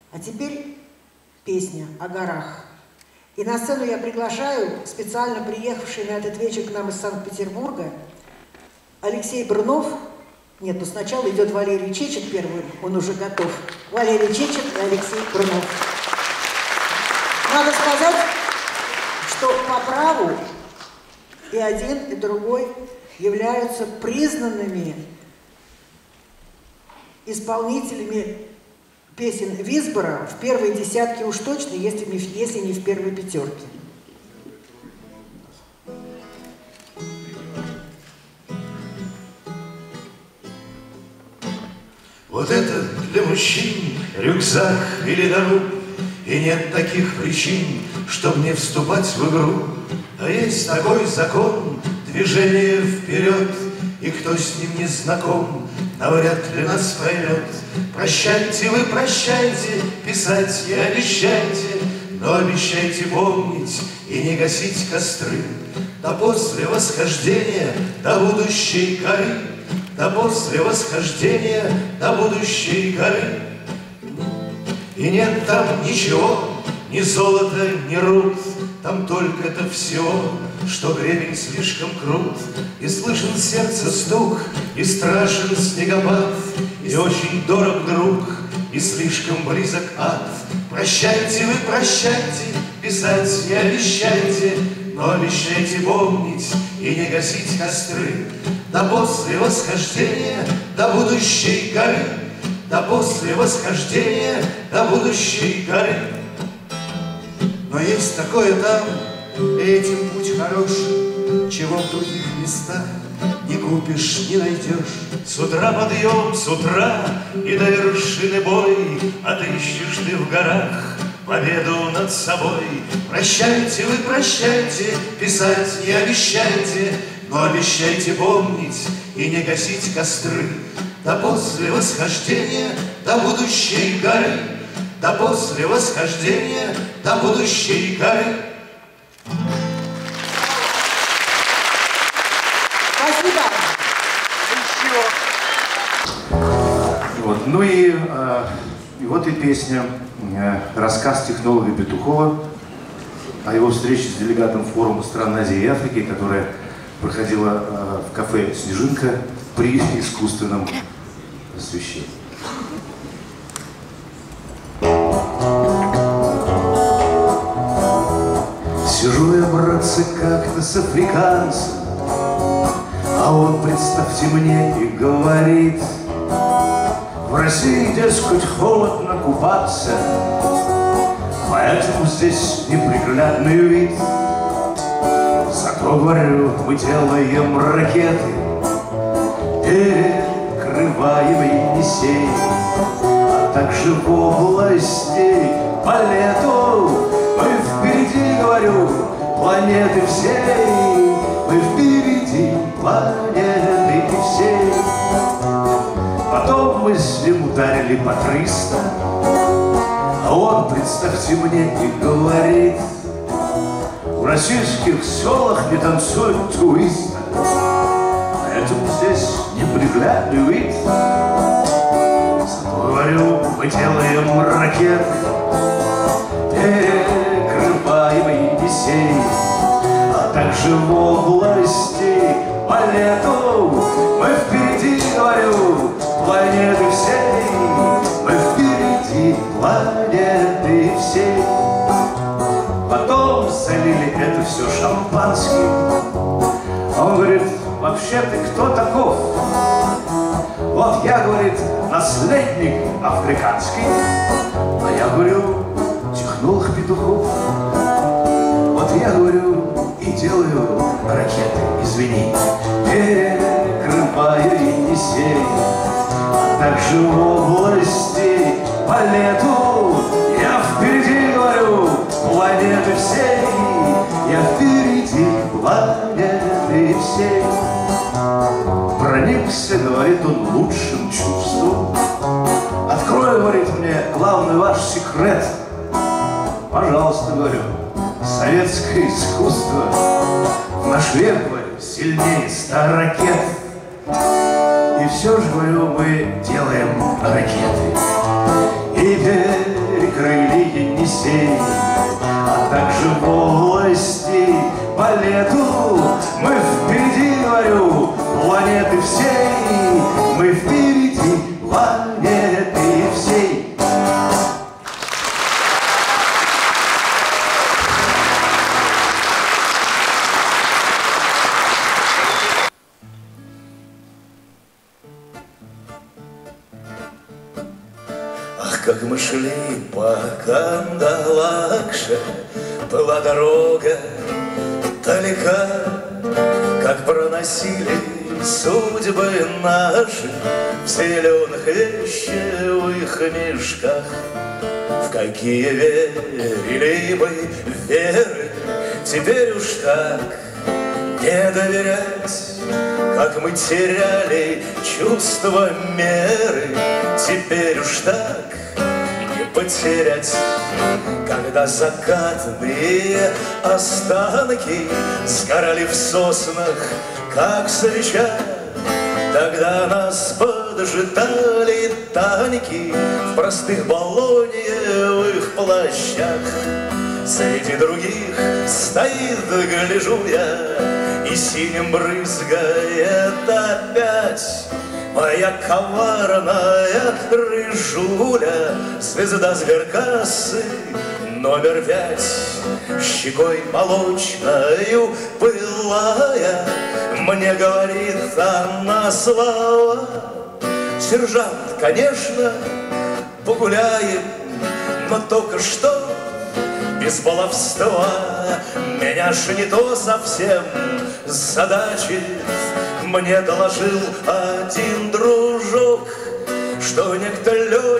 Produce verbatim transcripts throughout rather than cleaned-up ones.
А теперь песня о горах. И на сцену я приглашаю специально приехавший на этот вечер к нам из Санкт-Петербурга Алексей Брунов. Нет, ну сначала идет Валерий Чечет первый, он уже готов. Валерий Чечет и Алексей Брунов. Надо сказать, что по праву и один, и другой являются признанными исполнителями песен Висбора в первой десятке уж точно, если не, если не в первой пятерке. Вот это для мужчин рюкзак или дорог, и нет таких причин, чтобы не вступать в игру. А есть такой закон, движение вперед, и кто с ним не знаком, навряд ли нас поймет. Прощайте вы, прощайте, писать и обещайте, но обещайте помнить и не гасить костры. Да после восхождения до будущей горы, да после восхождения до будущей горы. И нет там ничего, ни золота, ни руд, там только-то все, что гребень слишком крут. И слышен сердце стук, и страшен снегопад, и очень дорог друг, и слишком близок ад. Прощайте вы, прощайте, писать и обещайте, но обещайте помнить и не гасить костры. Да после восхождения до будущей горы, да после восхождения до будущей горы. Но есть такое там, и этим путь хорош, чего в других местах не купишь, не найдешь. С утра подъем, с утра и до вершины бой, отыщешь ты в горах победу над собой. Прощайте вы, прощайте, писать не обещайте, но обещайте помнить и не гасить костры. Да после восхождения до будущей горы, да после восхождения до будущей горы. Спасибо. Вот. Ну и, э, и вот и песня, э, рассказ технолога Петухова о его встрече с делегатом форума стран Азии и Африки, которая проходила э, в кафе «Снежинка» при искусственном освещении. Сижу я, братцы, как-то с африканцем, а он, представьте мне, и говорит: в России, дескать, холодно купаться, поэтому здесь неприглядный вид. Зато, говорю, мы делаем ракеты, перекрываем Енисей, а также в области полету мы впереди, говорю, планеты всей, мы впереди планеты всей. Потом мы с ним ударили по триста, а он, представьте мне, и говорит: в российских селах не танцуют туисты, поэтому здесь неприглядный вид. Зато, говорю, мы делаем ракеты, перекрываем Енисей, а также в области полету мы впереди, говорю, планеты всей, мы впереди планеты всей. Потом залили это все шампанским. Он говорит: вообще ты кто таков? Вот я, говорит, наследник африканский, а я, говорю, технолог Петухов. Вот я, говорю, и делаю ракеты, извини, перекрываю Енисей, а также в области полету я впереди, говорю, планеты всей, я впереди планеты всей. Проникся, говорит он, лучшим чувством. Открой, говорит мне, главный ваш секрет. Пожалуйста, говорю, советское искусство в наш век, говорю, сильнее ста ракет. И все же, говорю, мы делаем ракеты и Елисей, а также волости балету. Мы впереди, говорю, планеты всей, мы впереди планеты всей. Как мы шли по Кандалакше, была дорога далека, как проносили судьбы наши в зеленых вещевых мешках. В какие верили мы веры, теперь уж так не доверять. Как мы теряли чувство меры, теперь уж так не потерять. Когда закатные останки сгорали в соснах, как свеча, тогда нас поджидали танки в простых болоньевых плащах. Среди других стоит, гляжу я, и синим брызгает опять моя коварная рыжуля, звезда зверкасы номер пять. Щекой молочною пылая, мне говорит она слова: сержант, конечно, погуляем, но только что без баловства. Меня ж не то совсем задачит. Мне доложил один дружок, что некто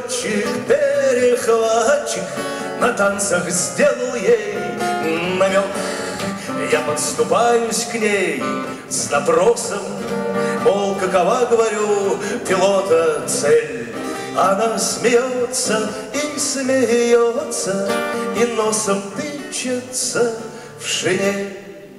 летчик-перехватчик на танцах сделал ей намек. Я подступаюсь к ней с допросом, мол, какова, говорю, пилота цель. Она смеется и смеется, и носом тычется в шинель.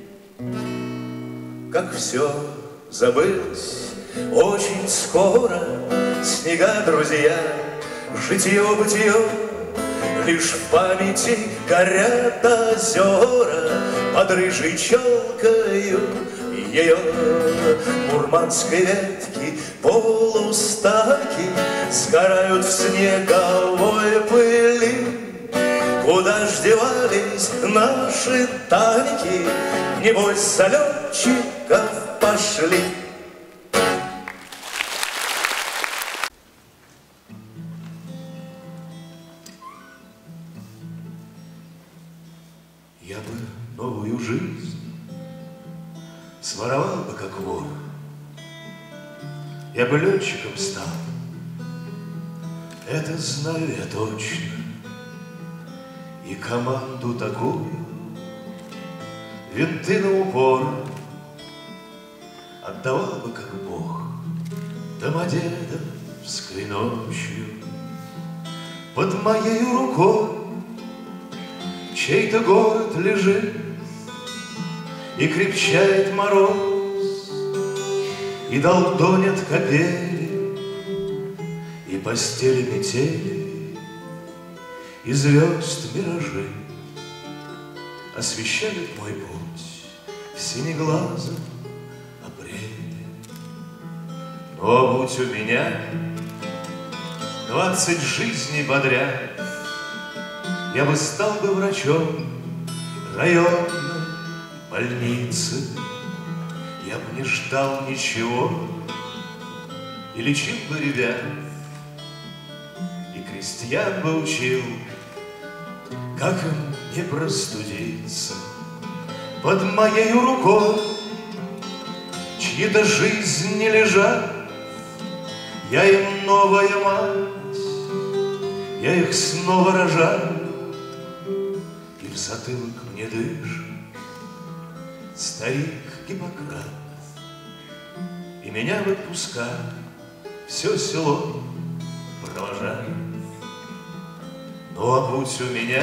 Как все забылось очень скоро, снега, друзья, житье-бытие, лишь в памяти горят озера под рыжей челкою ее. Мурманской ветки полустаки сгорают в снеговой пыли. Куда ж девались наши танки, небось, за летчиков пошли. Я бы новую жизнь своровал бы, как вор. Я бы летчиком стал, это знаю я точно. И команду такую, винты на упор, отдавал бы, как Бог, Домодедовской ночью. Под моей рукой чей-то город лежит, и крепчает мороз, и долдонят капели, и постели метели, и звезд миражи освещают мой путь в синеглазом апреле. Но будь у меня двадцать жизней подряд, я бы стал бы врачом районной больницы. Я бы не ждал ничего и лечил бы ребят, и крестьян бы учил, как им не простудиться. Под моей рукой чьи-то жизни лежат, я им новая мать, я их снова рожаю, и в затылок мне дышит старик Гиппократ, и меня в отпуска все село провожает. Ну а будь у меня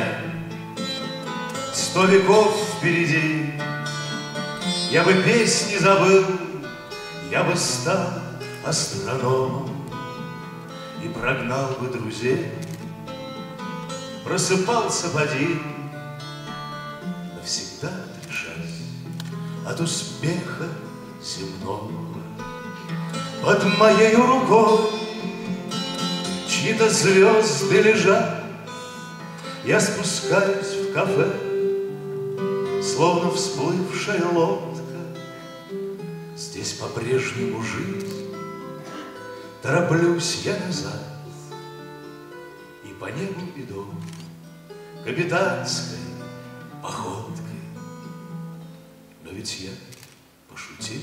сто веков впереди, я бы песни забыл, я бы стал астрономом и прогнал бы друзей просыпался в один, навсегда отрешась от успеха земного. Под моей рукой чьи-то звезды лежат, я спускаюсь в кафе, словно всплывшая лодка. Здесь по-прежнему жизнь, тороплюсь я назад, и по небу иду капитанской походкой. Но ведь я пошутил,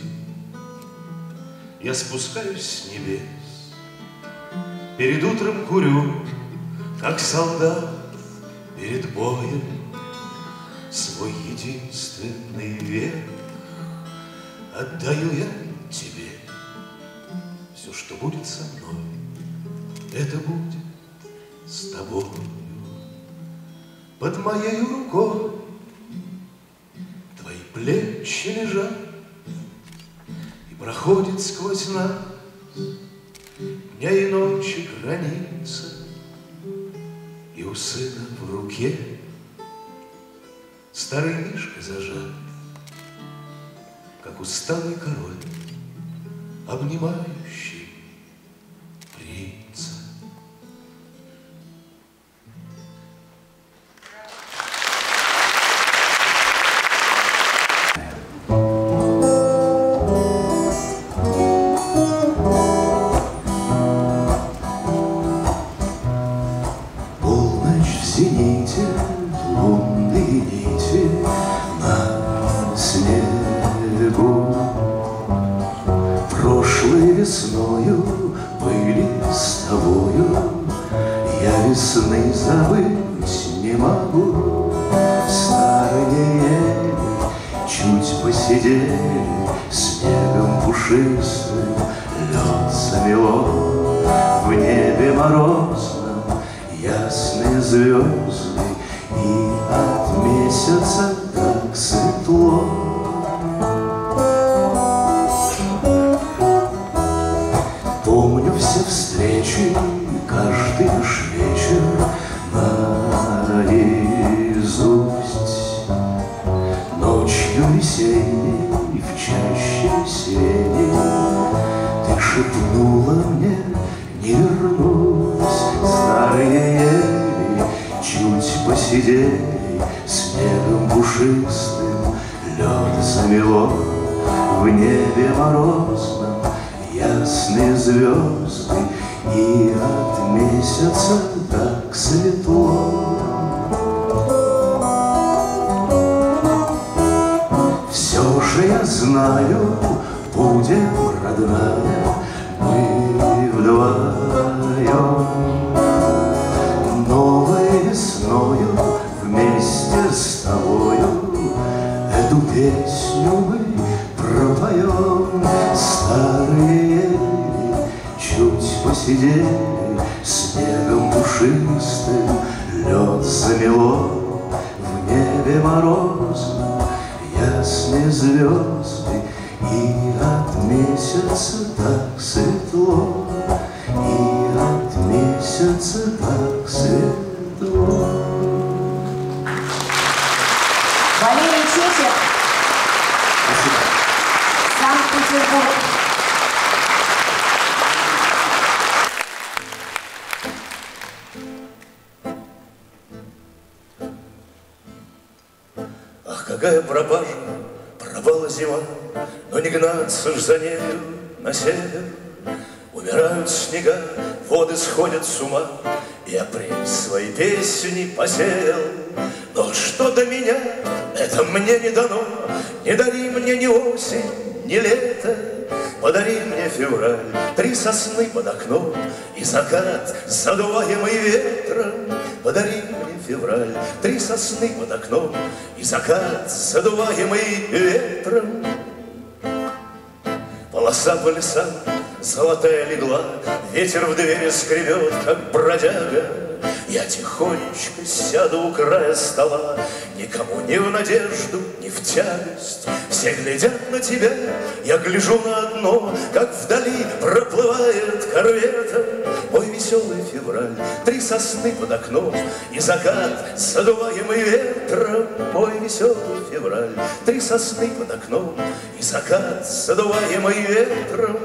я спускаюсь с небес, перед утром курю, как солдат перед боем, свой единственный век отдаю я тебе. Все, что будет со мной, это будет с тобою. Под моей рукой твои плечи лежат, и проходит сквозь нас дня и ночи граница, и у сына в руке старый мишка зажат, как усталый король, обнимающий принца. Полночь в зените, лунные нити на снегу. Прошлой весною были с тобою, я весны забыть не могу. Старые ели чуть посидели, снегом пушистым лед замело. В небе морозном ясные звезды, и от месяца так светло. Помню все встречи, каждый наш вечер наизусть. Ночью весенней в чаще сирени ты шепнула мне: не вернусь. Старые ели чуть посидели, снегом пушистым лед замело. В небе морозном ясные звезды, и от месяца так светло. Все же я знаю, будем, родная, мы вдвоем. Новой весною вместе с тобою эту песню мы пропоем. Старые ели чуть посидели, снегом пушистым лед замело. В небе морозном ясные звезды, и от месяца так светло, и от месяца так светло. Валерий Чечев, Санкт-Петербург. Ах, какая пропажа, пропала зима, но не гнаться ж за нею на север. Умирают снега, воды сходят с ума, и апрель свои песни посеял. Но что до меня, это мне не дано. Не дари мне ни осень, ни лето, подари мне февраль, три сосны под окном и закат, задуваемый ветром. Подари мне февраль, три сосны под окном и закат, задуваемый ветром. Полоса по лесам, золотая легла, ветер в двери скребет, как бродяга. Я тихонечко сяду у края стола, никому не в надежду, не в тягость. Все глядят на тебя, я гляжу на одно, как вдали проплывает корвета. Ой, веселый февраль, три сосны под окном и закат, задуваемый ветром. Ой, веселый февраль, три сосны под окном и закат, задуваемый ветром.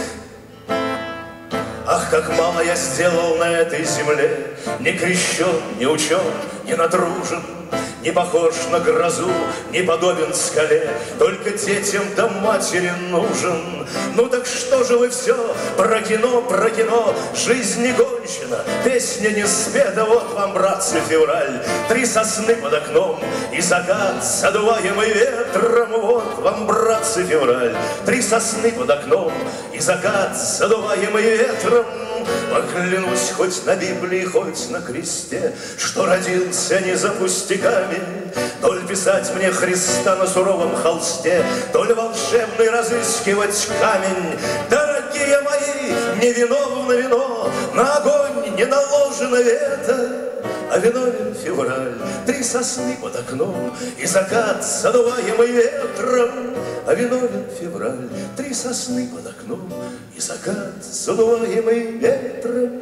Ах, как мало я сделал на этой земле, не крещен, не учен, не натружен, не похож на грозу, не подобен скале, только детям да матери нужен. Ну так что же вы все про кино, про кино, жизнь не кончена, песня не спета, вот вам, братцы, февраль, три сосны под окном и закат, задуваемый ветром, вот вам, братцы, февраль, три сосны под окном и закат, задуваемый ветром. Поклянусь хоть на Библии, хоть на кресте, что родился не за пустяками, то ли писать мне Христа на суровом холсте, то ли волшебный разыскивать камень. Дорогие мои, не вино на вино, на огонь не наложено вето, а виновен февраль, три сосны под окном и закат, задуваемый ветром. А виновен февраль, три сосны под окном и закат, задуваемый ветром.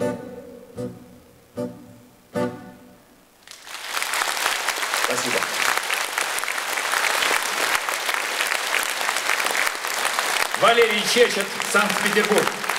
Спасибо. Валерий Чечет, Санкт-Петербург.